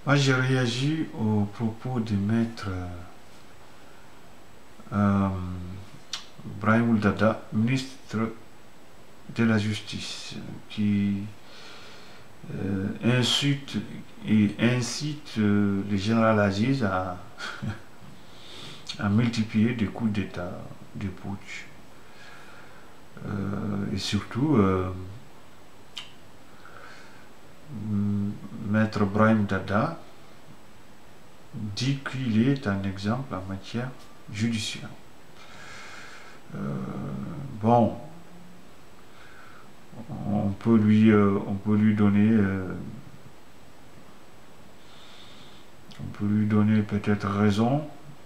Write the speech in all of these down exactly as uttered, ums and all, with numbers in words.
Moi, j'ai réagi aux propos de maître euh, Brahim Ouldada, ministre de la Justice, qui euh, insulte et incite euh, le général Aziz à, à multiplier des coups d'État, des putsch. Euh, et surtout, euh, maître Brahim Dada dit qu'il est un exemple en matière judiciaire. Euh, bon, on peut lui, euh, on peut lui donner, euh, on peut lui donner peut-être raison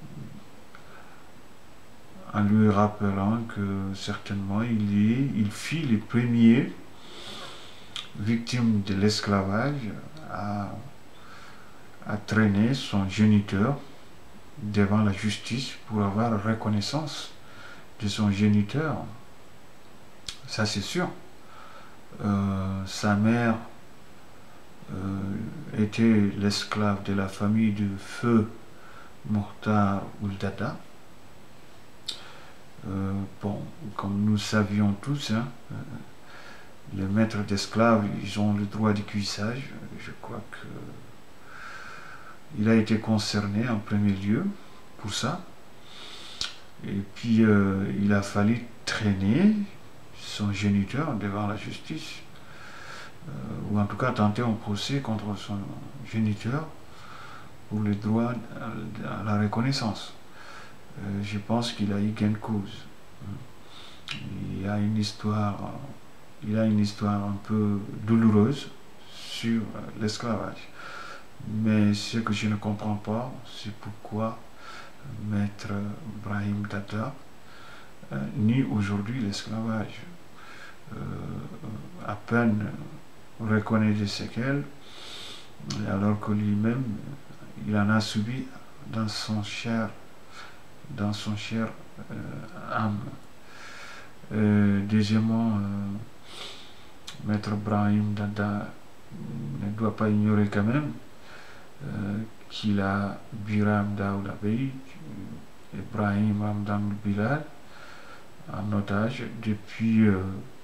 en lui rappelant que certainement il est, il fit les premiers victimes de l'esclavage à, à traîner son géniteur devant la justice pour avoir reconnaissance de son géniteur. Ça c'est sûr. Euh, sa mère euh, était l'esclave de la famille de feu Mokhtar Ouldada. Euh, bon, comme nous savions tous, hein, euh, les maîtres d'esclaves, ils ont le droit de cuissage. Je crois que il a été concerné en premier lieu pour ça. Et puis euh, il a fallu traîner son géniteur devant la justice, euh, ou en tout cas tenter un procès contre son géniteur pour le droit à la reconnaissance. Euh, je pense qu'il a eu gain de cause. Il y a une histoire, il a une histoire un peu douloureuse sur l'esclavage. Mais ce que je ne comprends pas, c'est pourquoi maître Brahim Dada euh, nie aujourd'hui l'esclavage. Euh, à peine reconnaît des séquelles, alors que lui-même, il en a subi dans son cher, dans son cher euh, âme. Euh, deuxièmement, euh, maître Brahim Dada ne doit pas ignorer quand même euh, qu'il a Biram Daoud Abeid et Brahim Hamdan Bilal en otage depuis, euh,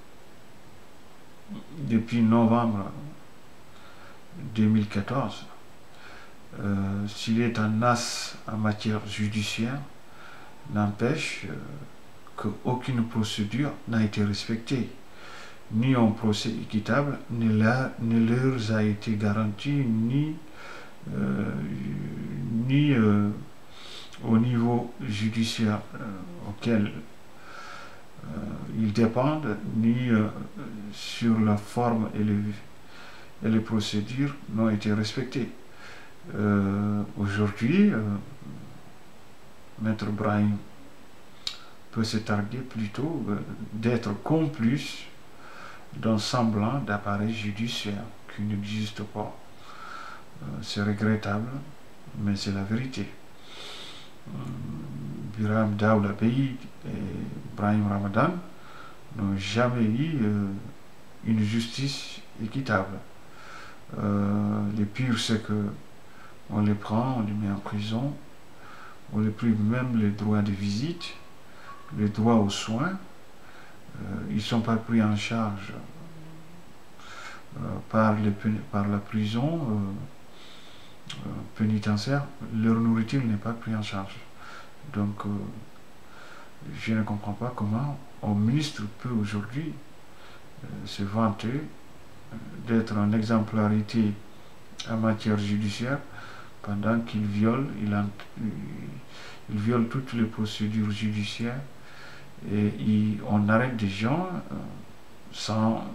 depuis novembre deux mille quatorze. Euh, S'il est un as en matière judiciaire, n'empêche euh, qu'aucune procédure n'a été respectée. Ni un procès équitable ne, la, ne leur a été garanti, ni, euh, ni euh, au niveau judiciaire euh, auquel euh, ils dépendent, ni euh, sur la forme et les, et les procédures n'ont été respectées. Euh, Aujourd'hui, euh, maître Brahim peut se targuer plutôt euh, d'être complice d'un semblant d'appareil judiciaire qui n'existe pas. Euh, c'est regrettable, mais c'est la vérité. Euh, Biram Daoud Abeid et Brahim Ramadan n'ont jamais eu euh, une justice équitable. Euh, le pire, c'est que on les prend, on les met en prison, on les prive même les droits de visite, les droits aux soins. Euh, ils ne sont pas pris en charge euh, par, les, par la prison euh, euh, pénitentiaire. Leur nourriture n'est pas prise en charge. Donc, euh, je ne comprends pas comment un ministre peut aujourd'hui euh, se vanter euh, d'être en exemplarité en matière judiciaire pendant qu'il viole, il, en, il viole toutes les procédures judiciaires et il, on arrête des gens euh, sans,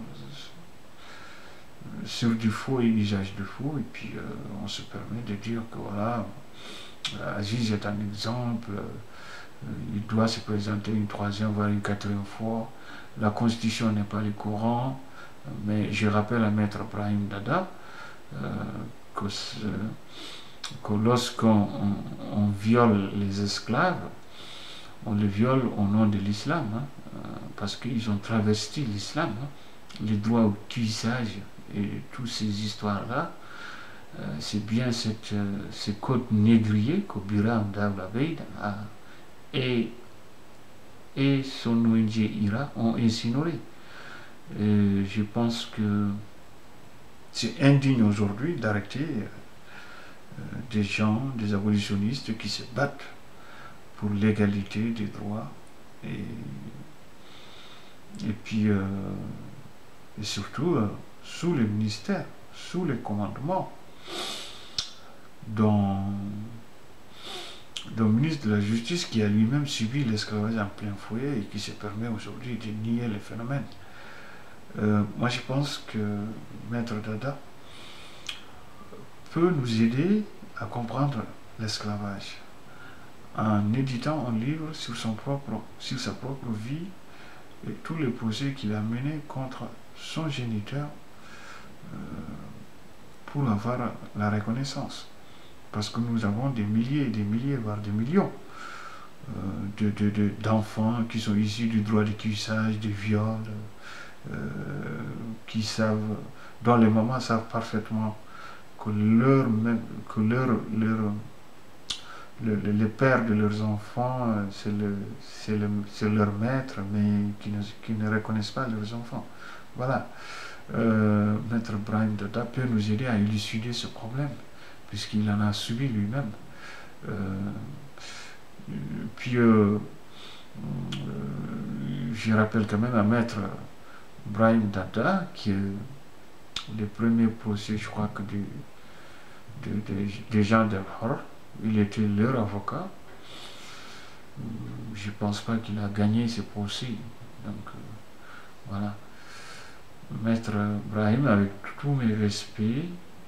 sur du faux et usage de faux, et puis euh, on se permet de dire que voilà, Aziz est un exemple, euh, il doit se présenter une troisième voire une quatrième fois, la constitution n'est pas le courant, mais je rappelle à maître Brahim Dada euh, que, que lorsqu'on on, on viole les esclaves, on les viole au nom de l'islam, hein, parce qu'ils ont travesti l'islam, hein, les droits au cuissage et toutes ces histoires-là, euh, c'est bien cette, euh, ce code négrier que Biram Davlaveid a et, et son O N G IRA ont insinué. Et je pense que c'est indigne aujourd'hui d'arrêter euh, des gens, des abolitionnistes qui se battent pour l'égalité des droits et, et puis euh, et surtout euh, sous les ministères, sous les commandements d'un ministre de la Justice qui a lui-même subi l'esclavage en plein fouet et qui se permet aujourd'hui de nier les phénomènes. Euh, moi je pense que Maître Dada peut nous aider à comprendre l'esclavage en éditant un livre sur, son propre, sur sa propre vie et tous les projets qu'il a menés contre son géniteur euh, pour avoir la reconnaissance. Parce que nous avons des milliers et des milliers, voire des millions euh, de, de, de, d'enfants qui sont issus du droit de cuissage, des viols, euh, qui savent, dont les mamans savent parfaitement que leur, que leur, leur le, le, les pères de leurs enfants, c'est le, le, leur maître, mais qui ne, qui ne reconnaissent pas leurs enfants. Voilà. Euh, Maître Brahim Dada peut nous aider à élucider ce problème, puisqu'il en a subi lui-même. Euh, puis, euh, euh, je rappelle quand même à Maître Brahim Dada, qui est le premier procès, je crois, que du, de, de, des gens de Hor. Il était leur avocat. Je ne pense pas qu'il a gagné ce procès. Donc, euh, voilà. Maître Brahim, avec tous mes respects,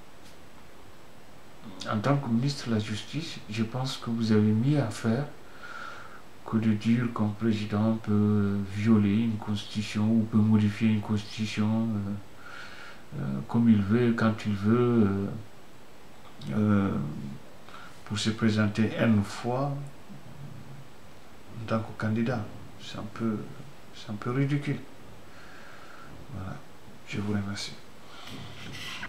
en tant que ministre de la Justice, je pense que vous avez mieux à faire que de dire qu'un président peut violer une constitution ou peut modifier une constitution euh, euh, comme il veut, quand il veut, euh, euh, pour se présenter une fois en tant que candidat. C'est un peu, c'est un peu ridicule. Voilà. Je vous remercie.